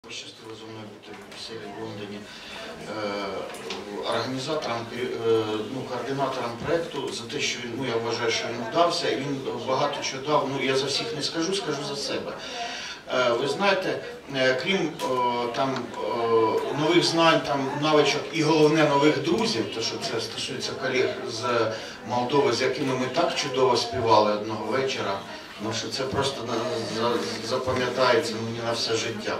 Пощастило зі мною бути в Брюсселі, в Лондоні організатором, координатором проєкту за те, що я вважаю, що він вдався, і він багато чого дав. Я за всіх не скажу, скажу за себе. Ви знаєте, крім нових знань, навичок і головне нових друзів, тому що це стосується колег з Молдови, з якими ми так чудово співали одного вечора, що це просто запам'ятається мені на все життя.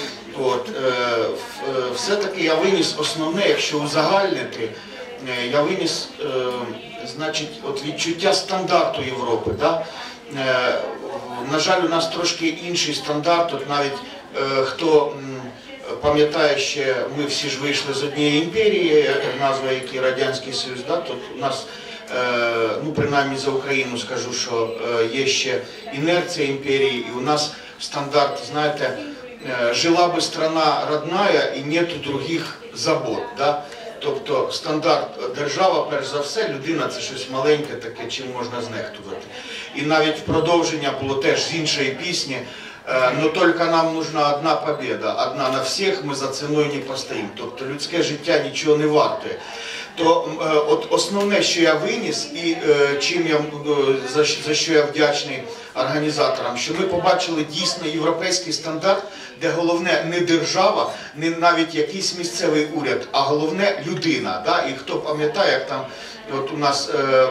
Все-таки я виніс основне, якщо узагальнити, я виніс відчуття стандарту Європи. Да? На жаль, у нас трошки інший стандарт, навіть хто пам'ятає, ще ми всі ж вийшли з однієї імперії, назва якій Радянський Союз, да? Тут у нас, принаймні за Україну скажу, що є ще інерція імперії, і у нас стандарт, знаєте, жила би страна родная і нету других забот. Да? Тобто стандарт держава, перш за все, людина це щось маленьке таке, чим можна знехтувати. І навіть продовження було теж з іншої пісні, «Но тільки нам нужна одна победа, одна на всіх, ми за ціною не постоїмо». Тобто людське життя нічого не вартує. То основне, що я виніс, і за що я вдячний організаторам, що ми побачили дійсно європейський стандарт, де головне не держава, не навіть якийсь місцевий уряд, а головне людина. Да? І хто пам'ятає, як там у нас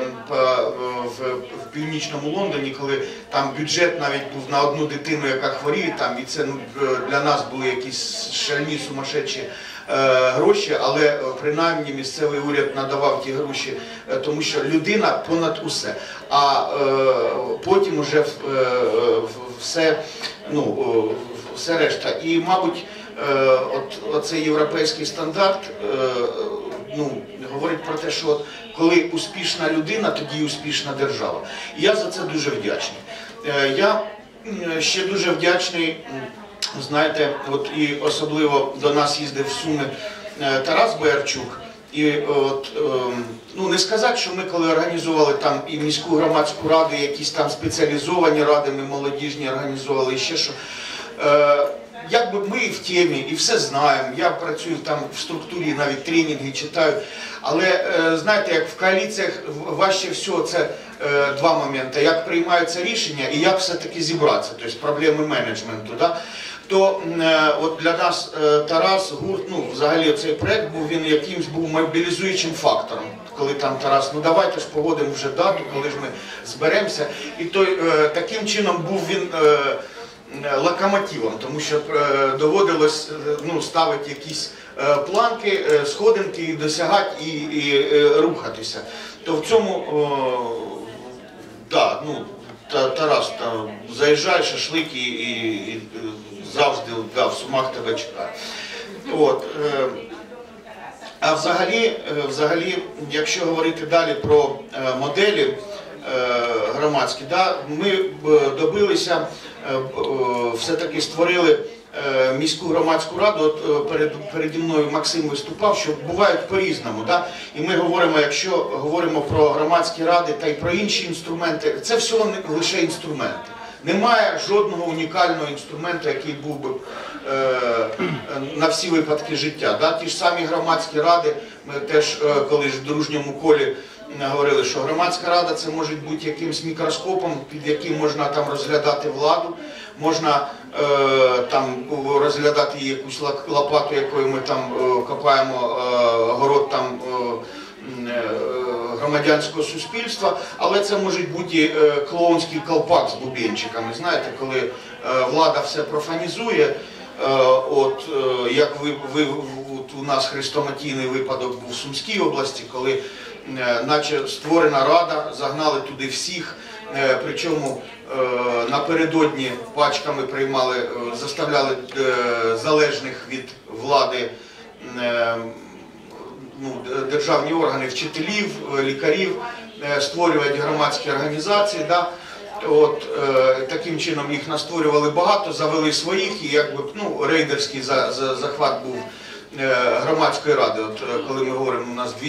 в північному Лондоні, коли там бюджет навіть був на одну дитину, яка хворіє, і це для нас були якісь шальні, сумасшедші гроші, але принаймні місцевий уряд надавав ті гроші, тому що людина понад усе. А потім уже все решта. І, мабуть, оцей європейський стандарт говорить про те, що коли успішна людина, тоді і успішна держава. І я за це дуже вдячний. Я ще дуже вдячний, знаєте, і особливо до нас їздив в Суми Тарас Боярчук. І не сказати, що ми коли організували там і міську громадську раду, якісь там спеціалізовані ради, ми молодіжні організували, і ще що. Якби ми і в темі, і все знаємо, я працюю там в структурі, навіть тренінги читаю, але знаєте, як в коаліціях важче всього це два моменти, як приймаються рішення і як все-таки зібратися, тобто проблеми менеджменту. Да? То для нас Тарас, гурт, взагалі цей проєкт він якимсь був мобілізуючим фактором, коли там Тарас, давайте ж погодимо вже дату, коли ж ми зберемося, і таким чином був він локомотивом, тому що доводилось ставити якісь планки, сходинки, і досягати, і рухатися. То в цьому, Тарас, заїжджай, шашлик і завжди в Сумах тебе чекає. А взагалі, якщо говорити далі про моделі громадські, ми добилися, все-таки створили міську громадську раду, переді мною Максим виступав, що бувають по-різному. Да? І ми говоримо, якщо говоримо про громадські ради та й про інші інструменти, це все лише інструменти. Немає жодного унікального інструменту, який був би на всі випадки життя. Да? Ті ж самі громадські ради, ми теж колись в дружньому колі говорили, що громадська рада це може бути якимсь мікроскопом, під яким можна там розглядати владу, можна розглядати якусь лопату, якою ми там копаємо город там громадянського суспільства, але це може бути клоунський колпак з бубенчиками. Знаєте, коли влада все профанізує, як у нас хрестоматійний випадок був в Сумській області, коли наче створена рада, загнали туди всіх, причому напередодні пачками заставляли залежних від влади державні органи, вчителів, лікарів, створювати громадські організації. Да? Таким чином їх настворювали багато, завели своїх, і рейдерський захват був громадської ради. Коли ми говоримо, у нас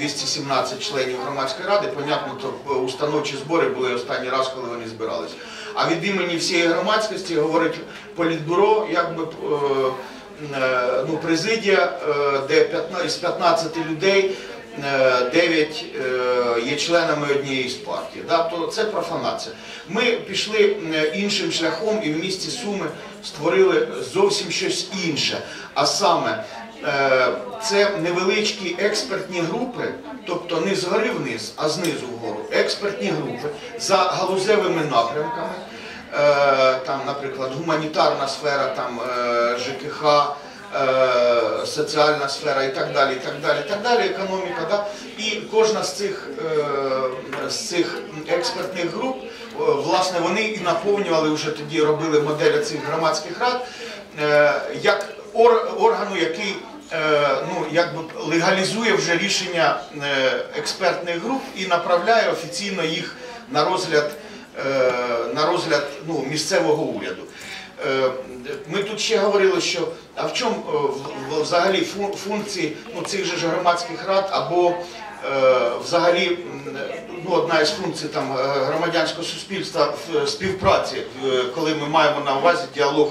217 членів громадської ради, понятно, то установчі збори були останній раз, коли вони збирались. а від імені всієї громадськості говорить політбюро, якби, ну, президія, де з 15 людей 9 є членами однієї з партій. Да? То це профанація. Ми пішли іншим шляхом і в місті Суми створили зовсім щось інше. А саме, це невеличкі експертні групи, тобто не згори вниз, а знизу вгору. Експертні групи за галузевими напрямками, там, наприклад, гуманітарна сфера, там, ЖКХ, соціальна сфера і так далі, і так далі, і так далі, економіка. Да? І кожна з цих експертних груп, власне, вони і наповнювали, вже тоді робили модель цих громадських рад, як органу, який, ну, якби легалізує вже рішення експертних груп і направляє офіційно їх на розгляд ну, місцевого уряду. Ми тут ще говорили, що а в чому взагалі функції ну, цих же громадських рад або взагалі ну, одна із функцій там, громадянського суспільства в співпраці, коли ми маємо на увазі діалог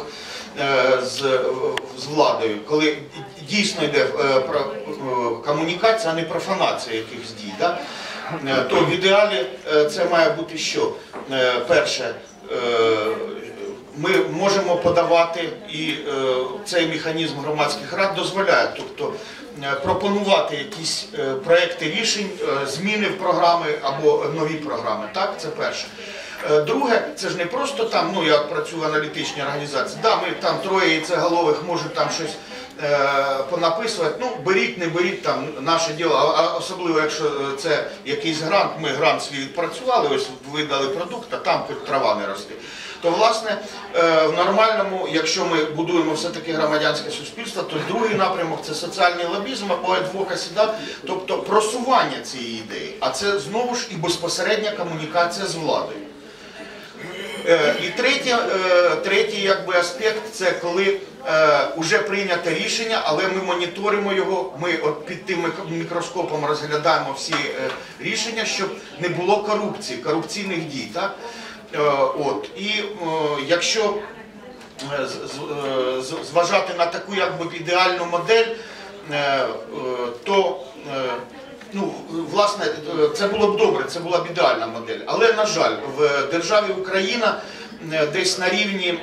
з владою, коли дійсно йде про комунікація, а не профанація якихось дій, да? То в ідеалі це має бути що? Перше, ми можемо подавати, і цей механізм громадських рад дозволяє, тобто пропонувати якісь проекти рішень, зміни в програми або нові програми. Так, це перше. Друге, це ж не просто там, ну, як працює аналітичні організації, да, ми там троє яйцеголових можуть там щось понаписувати, ну, беріть, не беріть, там, наше діло, а особливо, якщо це якийсь грант, ми грант свій відпрацювали, ось видали продукт, а там хоч трава не росте. То, власне, в нормальному, якщо ми будуємо все-таки громадянське суспільство, то другий напрямок – це соціальний лобізм або адвокасі, да? Тобто просування цієї ідеї. А це, знову ж, і безпосередня комунікація з владою. І третій якби, аспект – це коли вже прийнято рішення, але ми моніторимо його, ми от під тим мікроскопом розглядаємо всі рішення, щоб не було корупції, корупційних дій. Так? От. І якщо зважати на таку якби, ідеальну модель, то ну, власне, це було б добре, це була б ідеальна модель. Але, на жаль, в державі Україна десь на рівні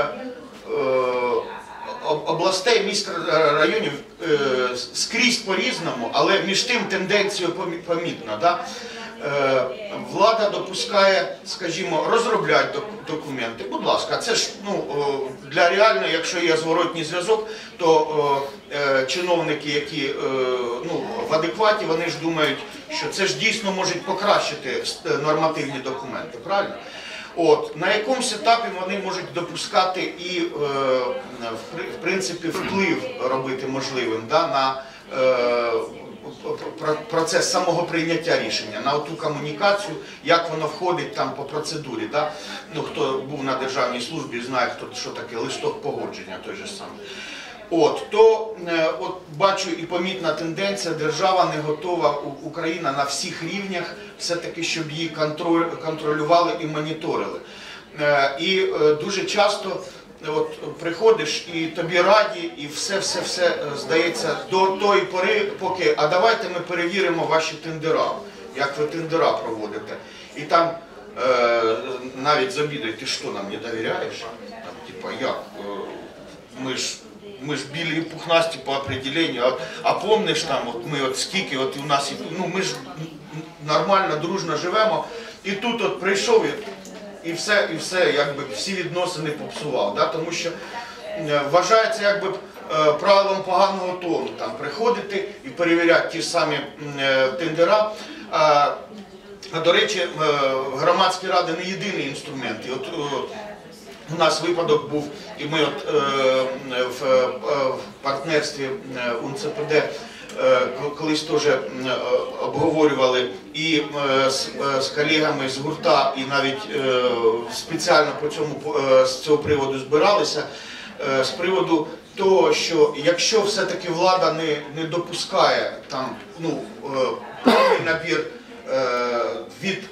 областей, міст, районів скрізь по-різному, але між тим тенденцію помітна. Да? Влада допускає, скажімо, розробляти документи. Будь ласка, це ж ну, для реально, якщо є зворотній зв'язок, то чиновники, які ну, в адекваті, вони ж думають, що це ж дійсно може покращити нормативні документи, правильно? От, на якомусь етапі вони можуть допускати і, в принципі, вплив робити можливим да, на процес самого прийняття рішення, на ту комунікацію, як воно входить там по процедурі. Да? Ну, хто був на державній службі, знає, що таке листок погодження, той же самий. От бачу і помітна тенденція, держава не готова, Україна на всіх рівнях, все-таки, щоб її контролювали і моніторили. І дуже часто от, приходиш і тобі раді, і все здається до тої пори, поки, а давайте ми перевіримо ваші тендера, як ви тендера проводите. І там навіть з обідою, ти що, нам не довіряєш? Там, типа, як? Ми ж білі і пухнасті по определенню, а помниш там, от ми от скільки, от у нас, ну ми ж нормально, дружно живемо, і тут от прийшов і все, якби всі відносини попсував, да? Тому що вважається якби правилом поганого тону, там приходити і перевіряти ті ж самі тендера. А до речі, громадські ради не єдиний інструмент. І от, у нас випадок був, і ми от, в партнерстві УНЦПД колись теж обговорювали і з колегами з гурта, і навіть спеціально з цього приводу збиралися, з приводу того, що якщо все-таки влада не допускає там, ну, повний набір від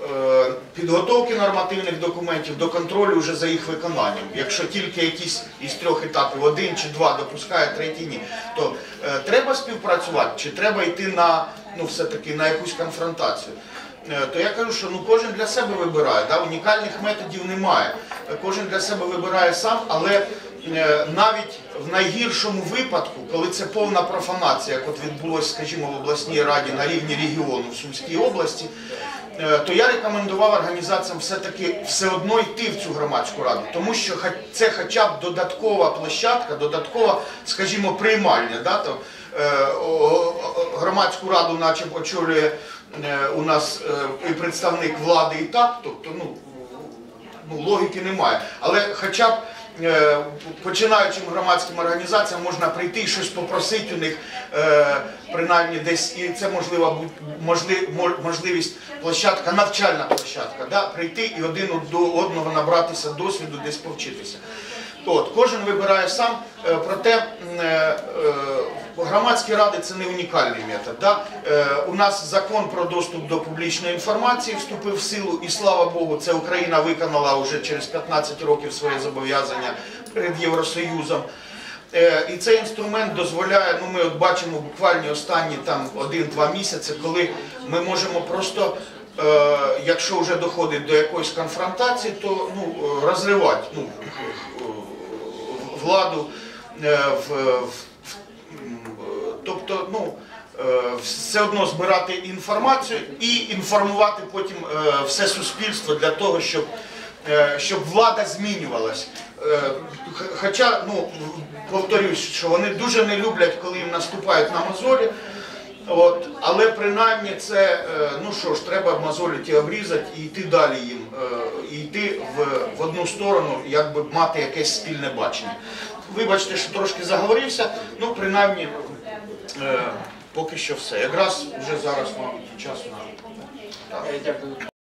підготовки нормативних документів до контролю вже за їх виконанням. Якщо тільки якийсь із 3 етапів, 1 чи 2 допускає, 3 ні, то треба співпрацювати чи треба йти на, все-таки на якусь конфронтацію. То я кажу, що кожен для себе вибирає, унікальних методів немає. Кожен для себе вибирає сам, але навіть в найгіршому випадку, коли це повна профанація, як от відбулося, скажімо, в обласній раді на рівні регіону в Сумській області, то я рекомендував організаціям все одно йти в цю громадську раду, тому що це хоча б додаткова площадка, додаткова, скажімо, приймальня. Громадську раду наче очолює у нас і представник влади і так, тобто логіки немає. Але хоча б починаючим громадським організаціям можна прийти і щось попросити у них, принаймні десь, і це можливість, площадка, навчальна площадка, прийти і один до одного набратися досвіду, десь повчитися. Кожен вибирає сам, проте громадські ради – це не унікальний метод. У нас закон про доступ до публічної інформації вступив в силу, і слава Богу, це Україна виконала вже через 15 років своє зобов'язання перед Євросоюзом. І цей інструмент дозволяє, ми от бачимо буквально останні 1-2 місяці, коли ми можемо просто, якщо вже доходить до якоїсь конфронтації, то розривати владу, тобто все одно збирати інформацію і інформувати потім все суспільство для того, щоб влада змінювалась. Хоча, повторюсь, що вони дуже не люблять, коли їм наступають на мозолі, але принаймні це, треба мозолі ті обрізати і йти далі їм, і йти в одну сторону, якби мати якесь спільне бачення. Вибачте, що трошки заговорився, принаймні, поки що все. Якраз вже зараз, мабуть, час на...